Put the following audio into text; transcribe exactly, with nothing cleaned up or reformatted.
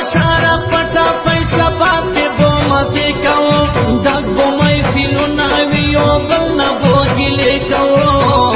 شارع پټا فیصله باد پہ بو مزے کو دگ بو محفلونه ویو بل نه بو گیلې کو